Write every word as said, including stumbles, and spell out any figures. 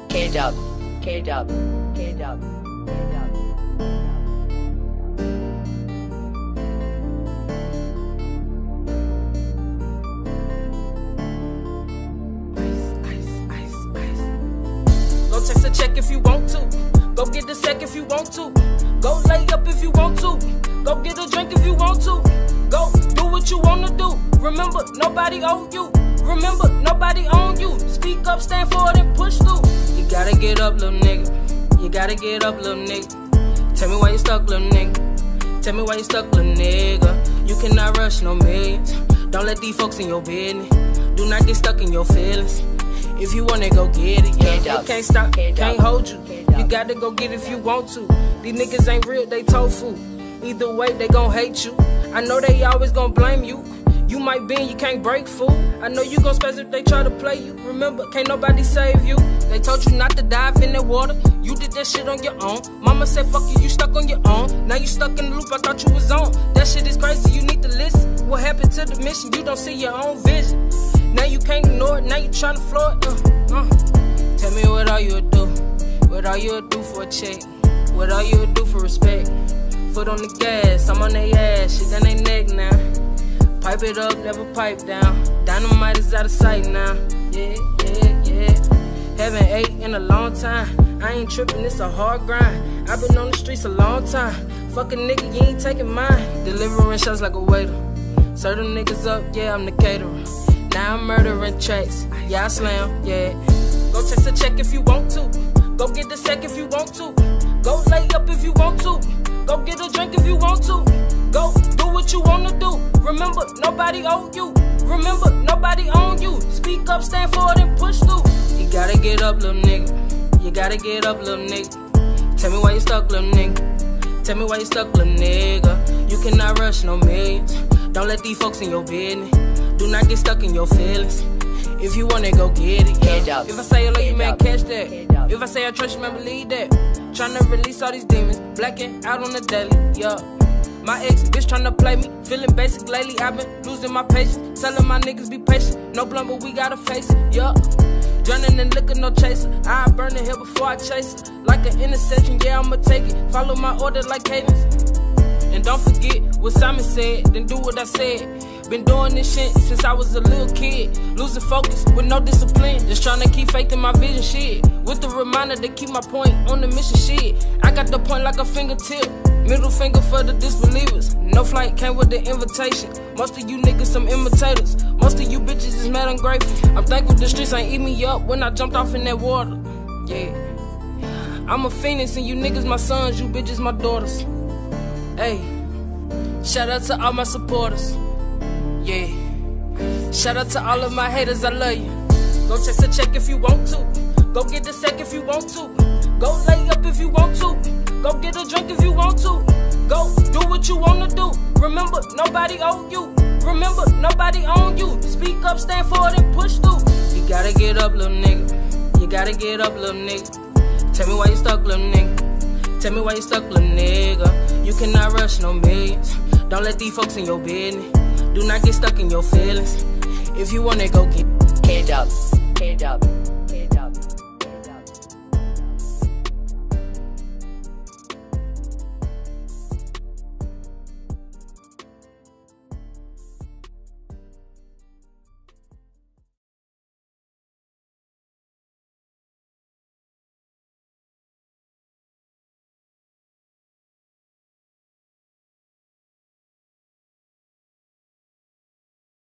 K-Dub, K-Dub, K-Dub, K-Dub. Go text a check if you want to. Go get the sec if you want to. Go lay up if you want to. Go get a drink if you want to. Go do what you wanna do. Remember, nobody owe you. Remember, nobody own you. Speak up, stand for it, and push through. You gotta get up, little nigga. You gotta get up, little nigga. Tell me why you stuck, little nigga. Tell me why you stuck, little nigga. You cannot rush no millions. Don't let these folks in your business. Do not get stuck in your feelings. If you wanna go get it, yeah. It can't stop, can't hold you. You gotta go get it if you want to. These niggas ain't real, they tofu. Either way, they gon' hate you. I know they always gon' blame you. You might be and you can't break, fool. I know you gon' spaz if they try to play you. Remember, can't nobody save you. They told you not to dive in that water. You did that shit on your own. Mama said fuck you, you stuck on your own. Now you stuck in the loop I thought you was on. That shit is crazy, you need to listen. What happened to the mission? You don't see your own vision. Now you can't ignore it, now you tryna floor it. uh, uh. Tell me what all you do. What all you do for a check. What all you do for respect. Foot on the gas, I'm on they ass. Shit on they neck now. Pipe it up, never pipe down. Dynamite is out of sight now. Yeah, yeah, yeah. Haven't ate in a long time. I ain't tripping, it's a hard grind. I've been on the streets a long time. Fuck a nigga, you ain't taking mine. Delivering shots like a waiter. Serve them niggas up, yeah, I'm the caterer. Now I'm murdering tracks. Yeah, I slam, yeah. Go text a check if you want to. Go get the sec if you want to. Go lay up if you want to. Go get a drink if you want to. Go do what you wanna do. Remember, nobody owe you. Remember, nobody own you. Speak up, stand for it, and push through. You gotta get up, little nigga. You gotta get up, little nigga. Tell me why you stuck, little nigga. Tell me why you stuck, little nigga. You cannot rush no millions. Don't let these folks in your business. Do not get stuck in your feelings. If you wanna go get it, yeah. If I say I love you, man, catch that. If I say I trust you, man, believe that. Tryna release all these demons, blacking out on the daily, yeah. My ex bitch tryna play me, feeling basic lately. I've been losing my patience, telling my niggas be patient. No blunt, but we gotta face it, yeah. Drowning in liquor, no chaser. I burn the hill before I chase it. Like an interception, yeah, I'ma take it. Follow my order like cadence. And don't forget what Simon said, then do what I said. Been doing this shit since I was a little kid. Losing focus with no discipline. Just trying to keep faith in my vision shit. With the reminder to keep my point on the mission shit. I got the point like a fingertip. Middle finger for the disbelievers. No flight came with the invitation. Most of you niggas some imitators. Most of you bitches is mad ungrateful. I'm thankful the streets ain't eat me up when I jumped off in that water. Yeah. I'm a phoenix and you niggas my sons, you bitches my daughters. Hey. Shout out to all my supporters. Yeah. Shout out to all of my haters, I love you. Go text a check if you want to. Go get the sec if you want to. Go lay up if you want to. Go get a drink if you want to. Go do what you wanna do. Remember, nobody owe you. Remember, nobody own you. Speak up, stand for it, and push through. You gotta get up, little nigga. You gotta get up, little nigga. Tell me why you stuck, little nigga. Tell me why you stuck, little nigga. You cannot rush no millions. Don't let these folks in your business. Do not get stuck in your feelings. If you wanna go get K-Dub, K-Dub.